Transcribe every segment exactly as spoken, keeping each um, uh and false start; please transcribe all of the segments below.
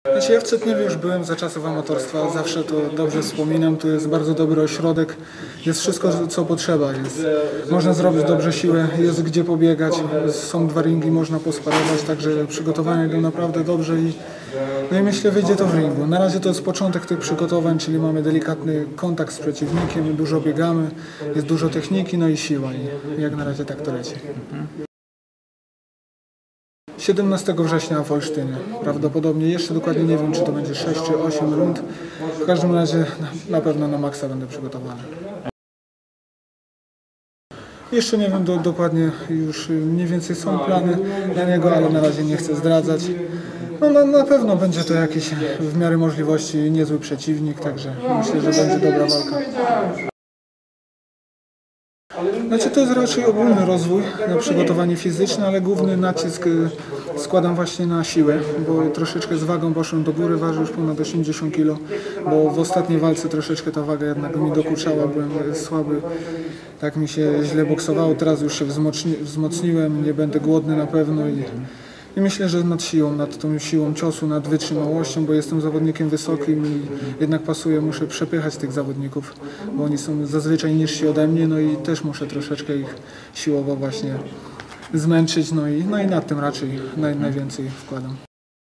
Znaczy ja w Cetniewie już byłem za czasów amatorstwa, zawsze to dobrze wspominam, to jest bardzo dobry ośrodek, jest wszystko co potrzeba, jest, można zrobić dobrze siłę, jest gdzie pobiegać, są dwa ringi, można posparować, także przygotowania idą naprawdę dobrze i, no i myślę wyjdzie to w ringu. Na razie to jest początek tych przygotowań, czyli mamy delikatny kontakt z przeciwnikiem, dużo biegamy, jest dużo techniki, no i siła i jak na razie tak to leci. siedemnastego września w Olsztynie. Prawdopodobnie jeszcze dokładnie nie wiem, czy to będzie sześć czy osiem rund. W każdym razie na pewno na maksa będę przygotowany. Jeszcze nie wiem do, dokładnie, już mniej więcej są plany na niego, ale na razie nie chcę zdradzać. No, na, na pewno będzie to jakiś w miarę możliwości niezły przeciwnik, także myślę, że będzie dobra walka. Znaczy to jest raczej ogólny rozwój na przygotowanie fizyczne, ale główny nacisk składam właśnie na siłę, bo troszeczkę z wagą poszłem do góry, waży już ponad osiemdziesiąt kilo, bo w ostatniej walce troszeczkę ta waga jednak mi dokuczała, byłem słaby, tak mi się źle boksowało, teraz już się wzmocniłem, nie będę głodny na pewno i I myślę, że nad siłą, nad tą siłą ciosu, nad wytrzymałością, bo jestem zawodnikiem wysokim i jednak pasuje, muszę przepychać tych zawodników, bo oni są zazwyczaj niżsi ode mnie, no i też muszę troszeczkę ich siłowo właśnie zmęczyć, no i, no i nad tym raczej naj, najwięcej wkładam.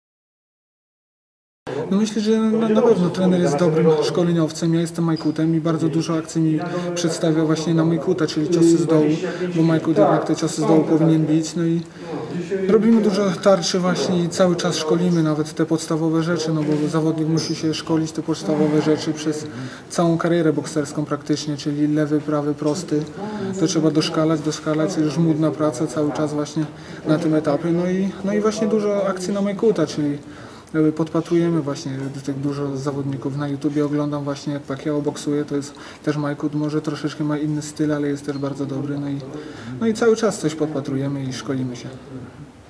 No myślę, że na, na pewno trener jest dobrym szkoleniowcem, ja jestem Majkutem i bardzo dużo akcji mi przedstawia właśnie na Majkuta, czyli ciosy z dołu, bo Majkut jednak te ciosy z dołu powinien bić, no i robimy dużo tarczy właśnie i cały czas szkolimy nawet te podstawowe rzeczy, no bo zawodnik musi się szkolić te podstawowe rzeczy przez całą karierę bokserską praktycznie, czyli lewy, prawy, prosty, to trzeba doszkalać, doszkalać, żmudna praca cały czas właśnie na tym etapie, no i, no i właśnie dużo akcji na Majkuta, czyli podpatrujemy właśnie tych dużo zawodników na YouTubie, oglądam właśnie jak Pacquiao boksuje, to jest też Majkut, może troszeczkę ma inny styl, ale jest też bardzo dobry, no i, no i cały czas coś podpatrujemy i szkolimy się.